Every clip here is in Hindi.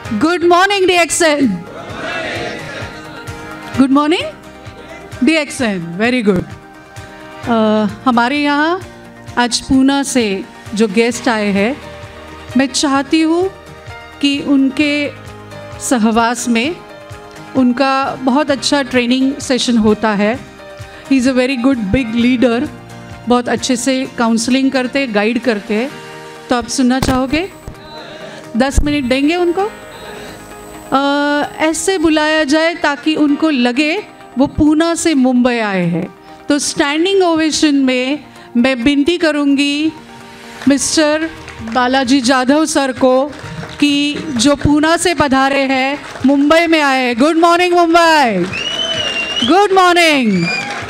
Good morning DXN. Good morning DXN. Very good. हमारे यहाँ आज पूना से जो गेस्ट आए हैं, मैं चाहती हूँ कि उनके सहवास में उनका बहुत अच्छा ट्रेनिंग सेशन होता है. He is a very good big leader. बहुत अच्छे से काउंसलिंग करते, गाइड करते. तो आप सुनना चाहोगे? 10 मिनट देंगे उनको. ऐसे बुलाया जाए ताकि उनको लगे वो पूना से मुंबई आए हैं. तो स्टैंडिंग ओवेशन में मैं विनती करूँगी मिस्टर बालाजी जाधव सर को कि जो पूना से पधारे हैं, मुंबई में आए. Good morning Mumbai. Good morning.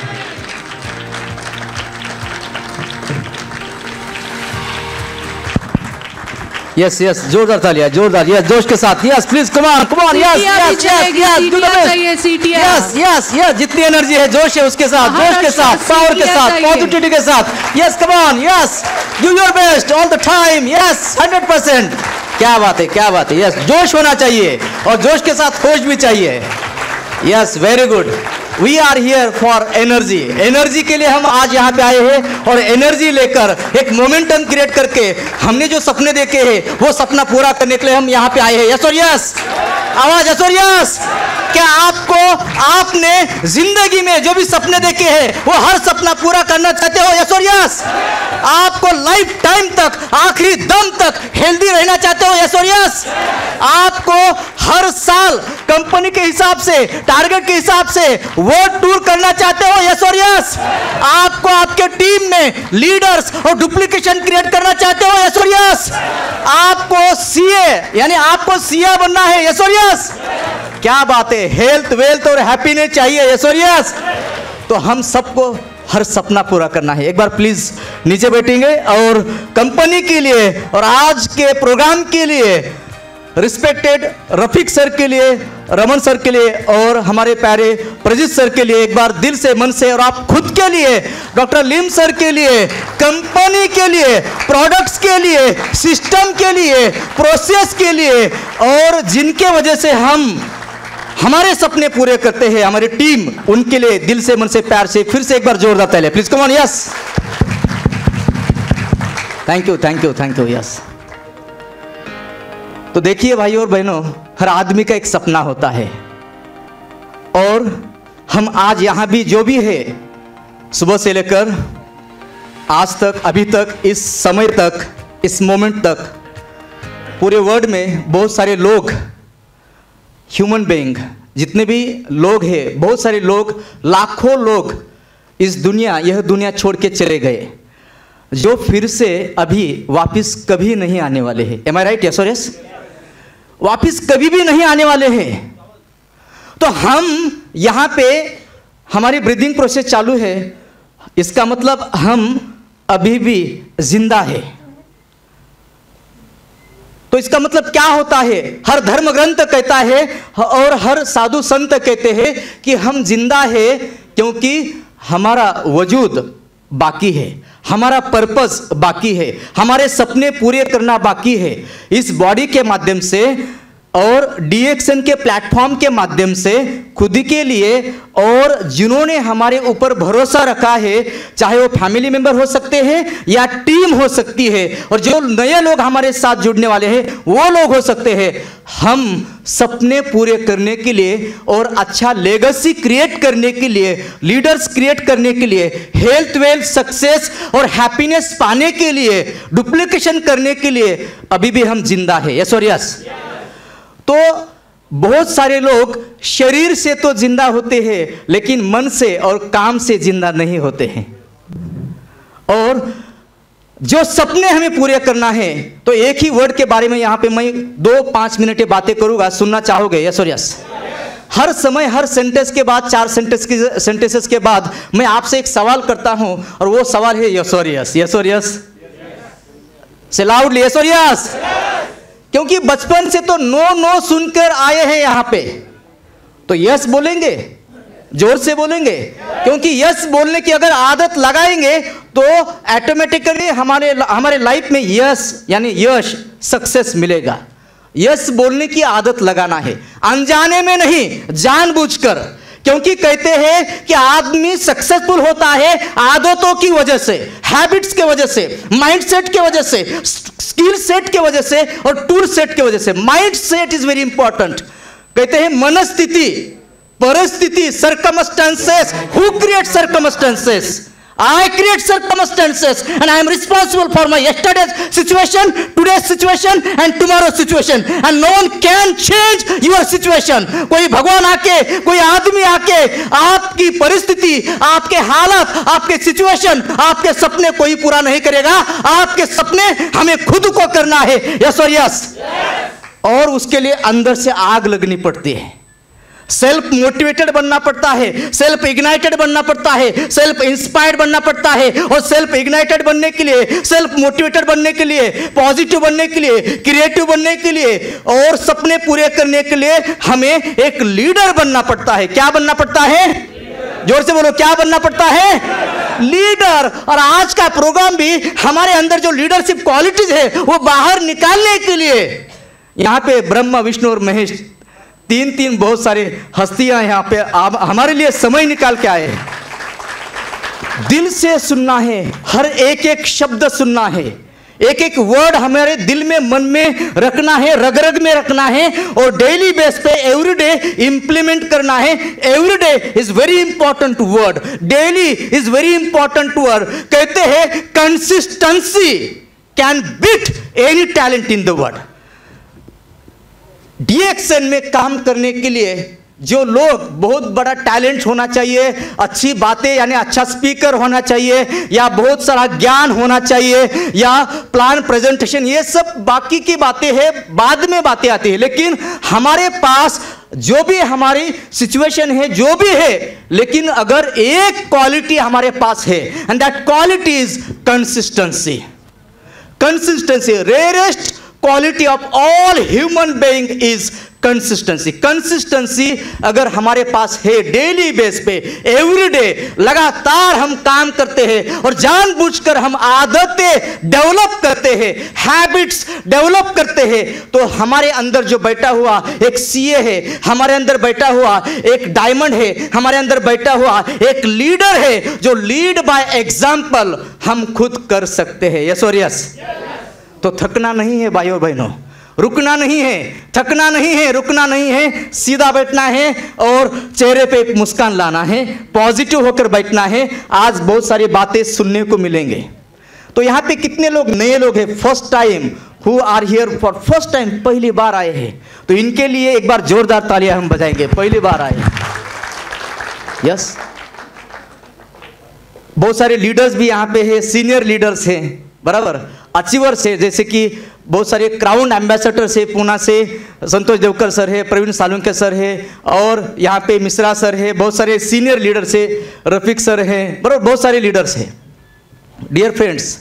Yes yes, जोरदार तालियां, जोरदार. यस, जोश के साथ. Yes please, come on come on. Yes yes yes, do the best. Yes yes yes, जितनी एनर्जी है, जोश है, उसके साथ, जोश के साथ, पावर के साथ, पॉजिटिविटी के साथ. Yes come on. Yes, do your best all the time. Yes 100%. क्या बात है, क्या बात है. यस, जोश होना चाहिए और जोश के साथ होश भी चाहिए. Yes, very good. We are here for energy. Energy के लिए हम आज यहाँ पे आए हैं और एनर्जी लेकर एक मोमेंटम क्रिएट करके हमने जो सपने देखे हैं वो सपना पूरा करने के लिए हम यहाँ पे आए हैं. यस और यस, आवाज यस और यस. क्या आपने जिंदगी में जो भी सपने देखे हैं वो हर सपना पूरा करना चाहते हो? यस और यस. आपको लाइफ टाइम तक, आखिरी दम तक हेल्दी रहना चाहते हो? यस और यस. आपको हर साल कंपनी के हिसाब से, टारगेट के हिसाब से वर्ल्ड टूर करना चाहते हो? यस और यस. आपको आपके टीम में लीडर्स और डुप्लीकेशन क्रिएट करना चाहते हो? यस और यस. आपको सीए यानी आपको सीए बनना है? यस और यस. क्या बात है. हेल्थ, वेल्थ और हैप्पीनेस चाहिए? यस और यस. तो हम सबको हर सपना पूरा करना है. एक बार प्लीज नीचे बैठेंगे और कंपनी के लिए और आज के प्रोग्राम के लिए रिस्पेक्टेड रफीक सर के लिए, रमन सर के लिए और हमारे प्यारे प्रजीत सर के लिए एक बार दिल से, मन से, और आप खुद के लिए, डॉक्टर लिम सर के लिए, कंपनी के लिए, प्रोडक्ट्स के लिए, सिस्टम के लिए, प्रोसेस के लिए, और जिनके वजह से हम हमारे सपने पूरे करते हैं, हमारी टीम, उनके लिए दिल से, मन से, प्यार से फिर से एक बार जोरदार तालियां please. Come on. Yes, thank you thank you thank you. Yes. तो देखिए भाइयों और बहनों, हर आदमी का एक सपना होता है और हम आज यहां भी जो भी है, सुबह से लेकर आज तक, अभी तक, इस समय तक, इस मोमेंट तक, पूरे वर्ल्ड में बहुत सारे लोग, ह्यूमन बीइंग, जितने भी लोग हैं, बहुत सारे लोग, लाखों लोग इस दुनिया, यह दुनिया छोड़ के चले गए, जो फिर से अभी वापस कभी नहीं आने वाले हैं. Am I right? यस और यस. वापस कभी भी नहीं आने वाले हैं. तो हम यहाँ पे, हमारी ब्रीदिंग प्रोसेस चालू है, इसका मतलब हम अभी भी जिंदा है. तो इसका मतलब क्या होता है? हर धर्म ग्रंथ कहता है और हर साधु संत कहते हैं कि हम जिंदा है क्योंकि हमारा वजूद बाकी है, हमारा पर्पस बाकी है, हमारे सपने पूरे करना बाकी है. इस बॉडी के माध्यम से और DXN के प्लेटफॉर्म के माध्यम से खुद के लिए और जिन्होंने हमारे ऊपर भरोसा रखा है, चाहे वो फैमिली मेंबर हो सकते हैं या टीम हो सकती है, और जो नए लोग हमारे साथ जुड़ने वाले हैं वो लोग हो सकते हैं, हम सपने पूरे करने के लिए और अच्छा लेगेसी क्रिएट करने के लिए, लीडर्स क्रिएट करने के लिए, हेल्थ, वेल्थ, सक्सेस और हैप्पीनेस पाने के लिए, डुप्लीकेशन करने के लिए अभी भी हम जिंदा है. यस और यस. तो बहुत सारे लोग शरीर से तो जिंदा होते हैं लेकिन मन से और काम से जिंदा नहीं होते हैं. और जो सपने हमें पूरे करना है, तो एक ही वर्ड के बारे में यहां पे मैं 2-5 मिनट बातें करूंगा. सुनना चाहोगे? यस और यस. हर समय, हर सेंटेंस के बाद, 4 सेंटेंसेस के बाद मैं आपसे एक सवाल करता हूं और वो सवाल है यस और यस. यस और यस से लाउडली. यस और यस. क्योंकि बचपन से तो नो नो सुनकर आए हैं यहां पे, तो यस बोलेंगे, जोर से बोलेंगे, क्योंकि यस बोलने की अगर आदत लगाएंगे तो ऑटोमेटिकली हमारे लाइफ में यस यानी यश, सक्सेस मिलेगा. यस बोलने की आदत लगाना है, अनजाने में नहीं, जानबूझकर। क्योंकि कहते हैं कि आदमी सक्सेसफुल होता है आदतों की वजह से, हैबिट्स के वजह से, माइंडसेट के वजह से, स्किल सेट के वजह से और टूल सेट के वजह से। Mindset is very important. कहते हैं मनस्थिति, परिस्थिति, circumstances, who create circumstances? I create circumstances and I am responsible for my yesterday's situation, today's situation and tomorrow's situation, and no one can change your situation. कोई भगवान आके, कोई आदमी आके आपकी परिस्थिति, आपके हालात, आपके सिचुएशन, आपके सपने कोई पूरा नहीं करेगा। आपके सपने हमें खुद को करना है। यस और यस। और उसके लिए अंदर से आग लगनी पड़ती है, सेल्फ मोटिवेटेड बनना पड़ता है, सेल्फ इग्नाइटेड बनना पड़ता है, सेल्फ इंस्पायर्ड बनना पड़ता है। और सेल्फ इग्नाइटेड बनने के लिए, सेल्फ मोटिवेटेड बनने के लिए, पॉजिटिव बनने के लिए, क्रिएटिव बनने के लिए और सपने पूरे करने के लिए हमें एक लीडर बनना पड़ता है। क्या बनना पड़ता है? जोर से बोलो, क्या बनना पड़ता है? लीडर। और आज का प्रोग्राम भी हमारे अंदर जो लीडरशिप क्वालिटीज है वो बाहर निकालने के लिए, यहां पे ब्रह्मा, विष्णु और महेश, तीन बहुत सारे हस्तियां यहां पे हमारे लिए समय निकाल के आए हैं। दिल से सुनना है, हर एक एक शब्द सुनना है, एक एक वर्ड हमारे दिल में, मन में रखना है, रग रग में रखना है और डेली बेस पे एवरीडे इंप्लीमेंट करना है। Everyday is very important word, daily is very important word. कहते हैं consistency can beat any talent in the world. DXN में काम करने के लिए जो लोग, बहुत बड़ा टैलेंट होना चाहिए, अच्छी बातें यानी अच्छा स्पीकर होना चाहिए, या बहुत सारा ज्ञान होना चाहिए, या प्लान प्रेजेंटेशन, ये सब बाकी की बातें हैं, बाद में बातें आती है। लेकिन हमारे पास जो भी हमारी सिचुएशन है, जो भी है, लेकिन अगर एक क्वालिटी हमारे पास है, and that quality is consistency. Consistency, rarest quality of all human being is consistency. Consistency अगर हमारे पास है, डेली बेस पे, एवरीडे लगातार हम काम करते हैं और जानबूझकर हम आदतें डेवलप करते हैं, हैबिट्स डेवलप करते हैं, तो हमारे अंदर जो बैठा हुआ एक सीए है, हमारे अंदर बैठा हुआ एक डायमंड है, हमारे अंदर बैठा हुआ एक लीडर है जो लीड बाय एग्जांपल हम खुद कर सकते हैं। यस और यस। तो थकना नहीं है भाइयों बहनों, रुकना नहीं है, थकना नहीं है, रुकना नहीं है, सीधा बैठना है और चेहरे पे एक मुस्कान लाना है, पॉजिटिव होकर बैठना है। आज बहुत सारी बातें सुनने को मिलेंगे। तो यहाँ पे कितने लोग नए लोग हैं, first time, who are here for first time, पहली बार आए हैं, तो इनके लिए एक बार जोरदार तालियां हम बजाएंगे, पहली बार आए। यस। बहुत सारे लीडर्स भी यहाँ पे है, सीनियर लीडर्स हैं, बराबर, अचीवर्स है, जैसे कि बहुत सारे क्राउन एम्बेसडर से, पूना से संतोष देवकर सर है, प्रवीण सालुंके सर है, और यहाँ पे मिश्रा सर है, बहुत सारे सीनियर लीडर्स है, रफीक सर है, बराबर, बहुत सारे लीडर्स है। डियर फ्रेंड्स,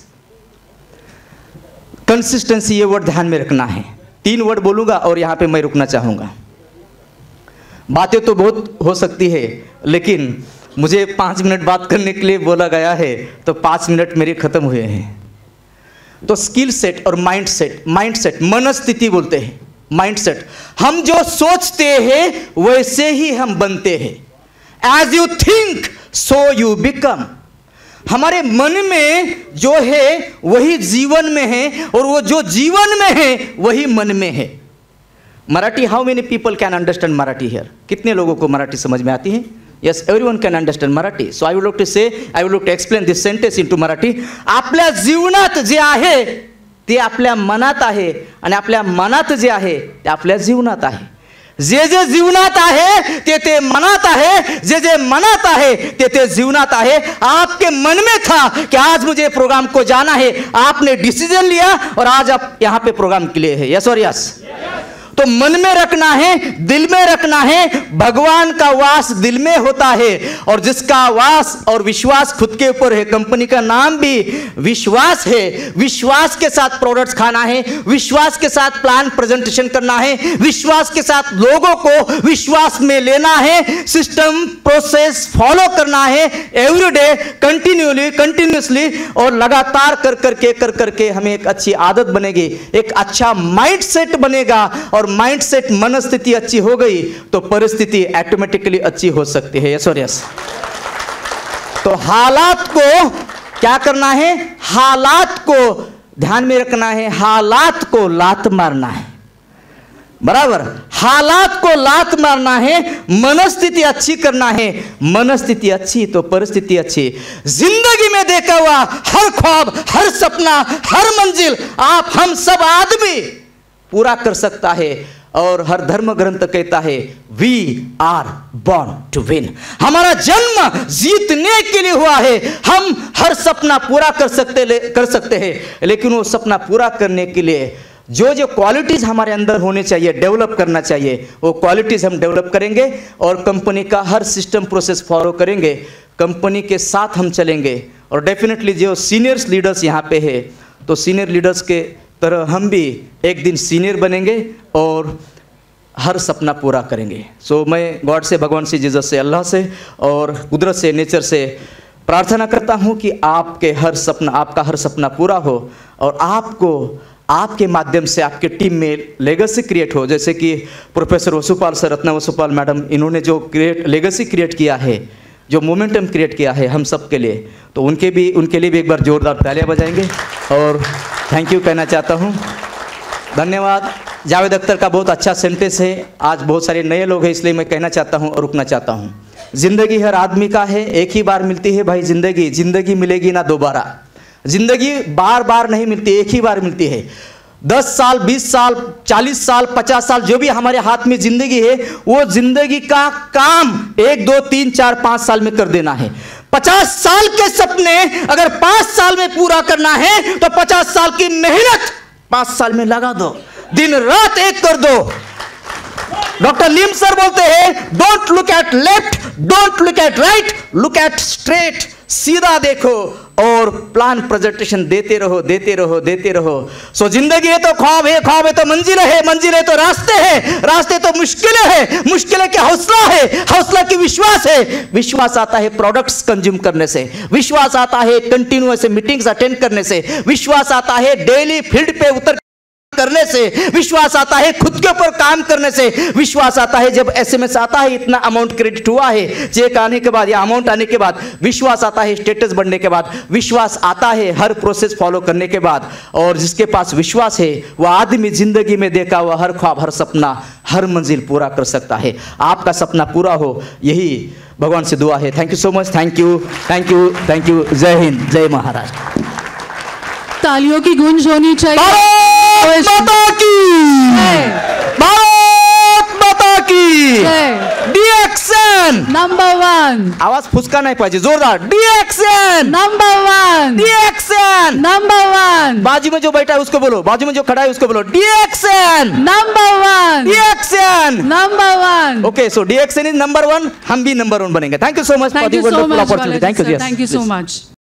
कंसिस्टेंसी ये वर्ड ध्यान में रखना है। 3 वर्ड बोलूंगा और यहाँ पे मैं रुकना चाहूंगा। बातें तो बहुत हो सकती है, लेकिन मुझे 5 मिनट बात करने के लिए बोला गया है, तो 5 मिनट मेरे खत्म हुए हैं। तो स्किल सेट और माइंडसेट, मनस्थिति बोलते हैं, माइंडसेट। हम जो सोचते हैं वैसे ही हम बनते हैं। As you think so you become. हमारे मन में जो है वही जीवन में है, और वो जो जीवन में है वही मन में है। Marathi, how many people can understand Marathi here? कितने लोगों को मराठी समझ में आती है? Yes, everyone can understand Marathi. So I would like to say, I would like to explain this sentence into Marathi. आपल्या जीवनात जे आहे ते आपल्या मनात आहे, आणि आपल्या मनात जे आहे ते आपल्या जीवनात आहे। जे जे जीवनात आहे ते ते मनात आहे, जे जे मनात आहे ते ते जीवनात आहे। आपके मन में था कि आज मुझे प्रोग्राम को जाना है, आपने डिसीजन लिया और आज आप यहाँ पे प्रोग्राम के लिए है। यस और यस। तो मन में रखना है, दिल में रखना है, भगवान का वास दिल में होता है। और जिसका वास और विश्वास खुद के ऊपर है, कंपनी का नाम भी विश्वास है। विश्वास के साथ प्रोडक्ट्स खाना है, विश्वास के साथ प्लान प्रेजेंटेशन करना है, विश्वास के साथ लोगों को विश्वास में लेना है, सिस्टम प्रोसेस फॉलो करना है एवरीडे, कंटिन्यूअसली और लगातार कर करके हमें एक अच्छी आदत बनेगी, एक अच्छा माइंडसेट बनेगा। और माइंडसेट, मनस्थिति अच्छी हो गई तो परिस्थिति ऑटोमेटिकली अच्छी हो सकती है। यस और यस। तो हालात को क्या करना है? हालात को ध्यान में रखना है, हालात को लात मारना है, बराबर। हालात को लात मारना है, मनस्थिति अच्छी करना है। मनस्थिति अच्छी तो परिस्थिति अच्छी। जिंदगी में देखा हुआ हर ख्वाब, हर सपना, हर मंजिल आप हम सब आदमी पूरा कर सकता है। और हर धर्म ग्रंथ कहता है we are born to win. हमारा जन्म जीतने के लिए हुआ है। हम हर सपना पूरा कर सकते हैं, लेकिन वो सपना पूरा करने के लिए जो क्वालिटीज हमारे अंदर होने चाहिए, डेवलप करना चाहिए, वो क्वालिटीज हम डेवलप करेंगे और कंपनी का हर सिस्टम प्रोसेस फॉलो करेंगे, कंपनी के साथ हम चलेंगे। और डेफिनेटली जो सीनियर्स लीडर्स यहाँ पे है, तो सीनियर लीडर्स के तरह हम भी एक दिन सीनियर बनेंगे और हर सपना पूरा करेंगे। सो मैं गॉड से, भगवान से, जीसस से, अल्लाह से और कुदरत से, नेचर से प्रार्थना करता हूँ कि आपका हर सपना पूरा हो और आपको आपके माध्यम से आपके टीम में लेगेसी क्रिएट हो। जैसे कि professor Vasupal sir, Ratna Vasupal madam, इन्होंने जो लेगेसी क्रिएट किया है, जो मोमेंटम क्रिएट किया है हम सब के लिए, तो उनके लिए भी एक बार जोरदार तालियां बजाएंगे और थैंक यू कहना चाहता हूं। धन्यवाद। जावेद अख्तर का बहुत अच्छा सेंटेंस है। आज बहुत सारे नए लोग हैं, इसलिए मैं कहना चाहता हूं और रुकना चाहता हूं। जिंदगी हर आदमी का है, एक ही बार मिलती है भाई जिंदगी मिलेगी ना दोबारा। जिंदगी बार बार नहीं मिलती, एक ही बार मिलती है। 10 साल, 20 साल, 40 साल, 50 साल जो भी हमारे हाथ में जिंदगी है, वो जिंदगी का काम 1, 2, 3, 4, 5 साल में कर देना है। 50 साल के सपने अगर 5 साल में पूरा करना है तो 50 साल की मेहनत 5 साल में लगा दो, दिन रात एक कर दो। डॉक्टर लीम सर बोलते हैं don't look at left, don't look at right, look at straight. सीधा देखो और प्लान प्रेजेंटेशन देते रहो। सो जिंदगी है तो ख्वाब है तो मंजिल है तो रास्ते तो मुश्किलें के हौसला की विश्वास आता है प्रोडक्ट्स कंज्यूम करने से, विश्वास आता है कंटिन्यूअस मीटिंग्स अटेंड करने से, विश्वास आता है डेली फील्ड पे उतर करने से, विश्वास आता है खुद के ऊपर काम करने से, विश्वास आता है जब एसएमएस आता है इतना अमाउंट क्रेडिट हुआ है, चेक आने के बाद या अमाउंट आने के बाद, विश्वास आता है स्टेटस बढ़ने के बाद, विश्वास आता है हर प्रोसेस फॉलो करने के बाद। और जिसके पास विश्वास है वह आदमी जिंदगी में देखा हुआ हर ख्वाब, हर सपना, हर मंजिल पूरा कर सकता है। आपका सपना पूरा हो, यही भगवान से दुआ है। Thank you so much. Thank you. जय हिंद, जय महाराष्ट्र। तालियों की गूंज होनी चाहिए। भारत माता की DXN नंबर 1। आवाज फुसका नहीं पाहिजे, जोरदार। DXN number 1। DXN number 1। बाजू में जो बैठा है उसको बोलो, बाजू में जो खड़ा है उसको बोलो DXN number 1। DXN number 1। Okay, so DXN is number 1, हम भी नंबर 1 बनेंगे। Thank you so much for the wonderful opportunity. Thank you so much.